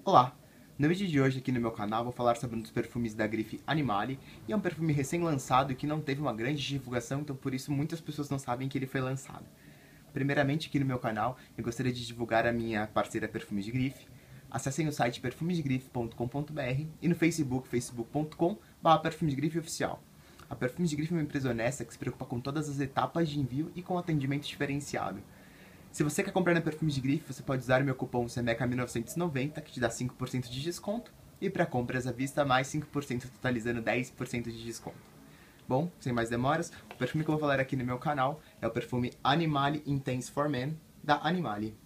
Olá! No vídeo de hoje aqui no meu canal vou falar sobre um dos perfumes da grife Animale, e é um perfume recém-lançado e que não teve uma grande divulgação, então por isso muitas pessoas não sabem que ele foi lançado. Primeiramente, aqui no meu canal eu gostaria de divulgar a minha parceira Perfumes de Grife. Acessem o site perfumesdegrife.com.br e no Facebook, facebook.com/perfumesdegrifeoficial. A Perfumes de Grife é uma empresa honesta que se preocupa com todas as etapas de envio e com atendimento diferenciado. Se você quer comprar na Perfumes de Grife, você pode usar o meu cupom SEMECA1990, que te dá 5% de desconto, e para compras à vista, mais 5%, totalizando 10% de desconto. Bom, sem mais demoras, o perfume que eu vou falar aqui no meu canal é o perfume Animale Intense for Men, da Animale.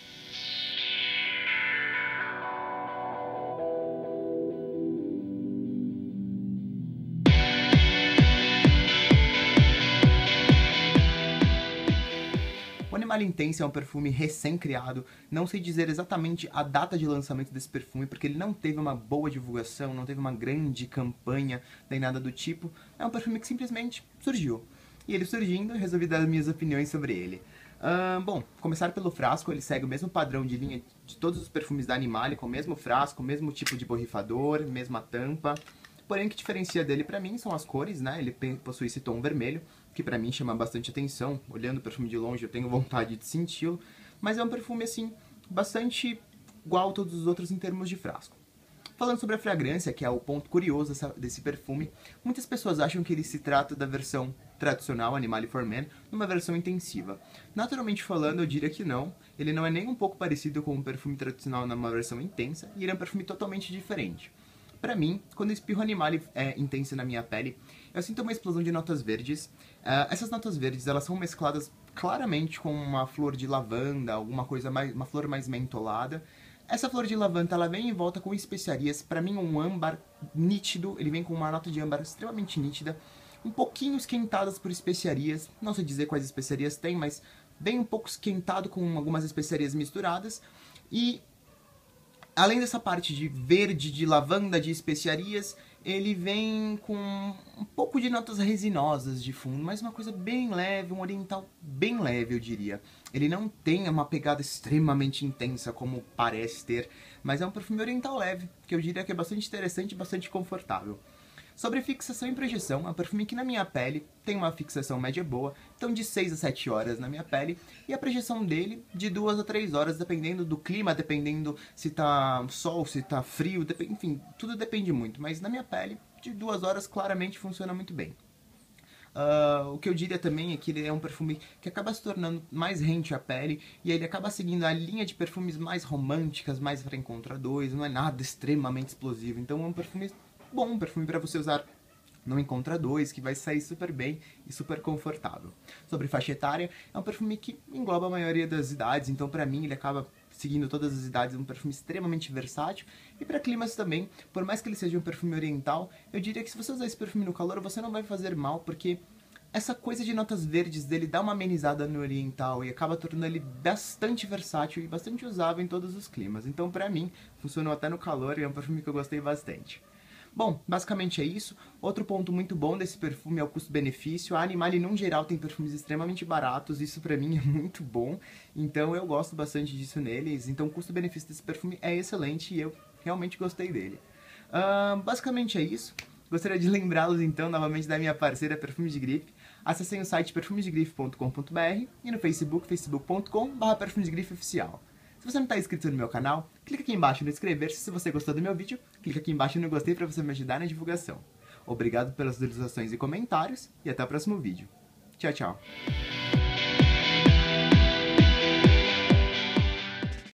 O Animale Intense é um perfume recém-criado, não sei dizer exatamente a data de lançamento desse perfume, porque ele não teve uma boa divulgação, não teve uma grande campanha, nem nada do tipo. É um perfume que simplesmente surgiu. E ele surgindo, eu resolvi dar as minhas opiniões sobre ele. Bom, começar pelo frasco, ele segue o mesmo padrão de linha de todos os perfumes da Animale, com o mesmo frasco, o mesmo tipo de borrifador, mesma tampa. Porém, o que diferencia dele pra mim são as cores, né? Ele possui esse tom vermelho, que pra mim chama bastante atenção. Olhando o perfume de longe, eu tenho vontade de senti-lo. Mas é um perfume, assim, bastante igual a todos os outros em termos de frasco. Falando sobre a fragrância, que é o ponto curioso desse perfume, muitas pessoas acham que ele se trata da versão tradicional Animale for Men, numa versão intensiva. Naturalmente falando, eu diria que não. Ele não é nem um pouco parecido com o perfume tradicional numa versão intensa, e ele é um perfume totalmente diferente. Pra mim, quando eu espirro Animale intenso na minha pele, eu sinto uma explosão de notas verdes. Essas notas verdes, elas são mescladas claramente com uma flor de lavanda, alguma coisa mais, uma flor mais mentolada. Essa flor de lavanda, ela vem em volta com especiarias, pra mim um âmbar nítido, ele vem com uma nota de âmbar extremamente nítida, um pouquinho esquentadas por especiarias, não sei dizer quais especiarias tem, mas vem um pouco esquentado com algumas especiarias misturadas, e além dessa parte de verde, de lavanda, de especiarias, ele vem com um pouco de notas resinosas de fundo, mas uma coisa bem leve, um oriental bem leve, eu diria. Ele não tem uma pegada extremamente intensa como parece ter, mas é um perfume oriental leve, que eu diria que é bastante interessante e bastante confortável. Sobre fixação e projeção, é um perfume que na minha pele tem uma fixação média boa, então de 6 a 7 horas na minha pele, e a projeção dele de 2 a 3 horas, dependendo do clima, dependendo se tá sol, se tá frio, enfim, tudo depende muito, mas na minha pele, de 2 horas claramente funciona muito bem. O que eu diria também é que ele é um perfume que acaba se tornando mais rente à pele, e ele acaba seguindo a linha de perfumes mais românticas, mais para encontrar dois, não é nada extremamente explosivo, então é um perfume bom, um perfume para você usar no Encontra 2, que vai sair super bem e super confortável. Sobre faixa etária, é um perfume que engloba a maioria das idades, então pra mim ele acaba seguindo todas as idades, é um perfume extremamente versátil. E para climas também, por mais que ele seja um perfume oriental, eu diria que se você usar esse perfume no calor, você não vai fazer mal, porque essa coisa de notas verdes dele dá uma amenizada no oriental e acaba tornando ele bastante versátil e bastante usável em todos os climas. Então pra mim, funcionou até no calor e é um perfume que eu gostei bastante. Bom, basicamente é isso. Outro ponto muito bom desse perfume é o custo-benefício. A Animale, num geral, tem perfumes extremamente baratos, isso pra mim é muito bom, então eu gosto bastante disso neles. Então o custo-benefício desse perfume é excelente e eu realmente gostei dele. Basicamente é isso. Gostaria de lembrá-los então novamente da minha parceira Perfumes de Grife. Acessem o site perfumesdegrife.com.br e no Facebook, facebook.com/perfumesdegrife-oficial. Se você não está inscrito no meu canal, clica aqui embaixo no inscrever-se. Se você gostou do meu vídeo, clica aqui embaixo no gostei para você me ajudar na divulgação. Obrigado pelas visualizações e comentários, e até o próximo vídeo. Tchau, tchau.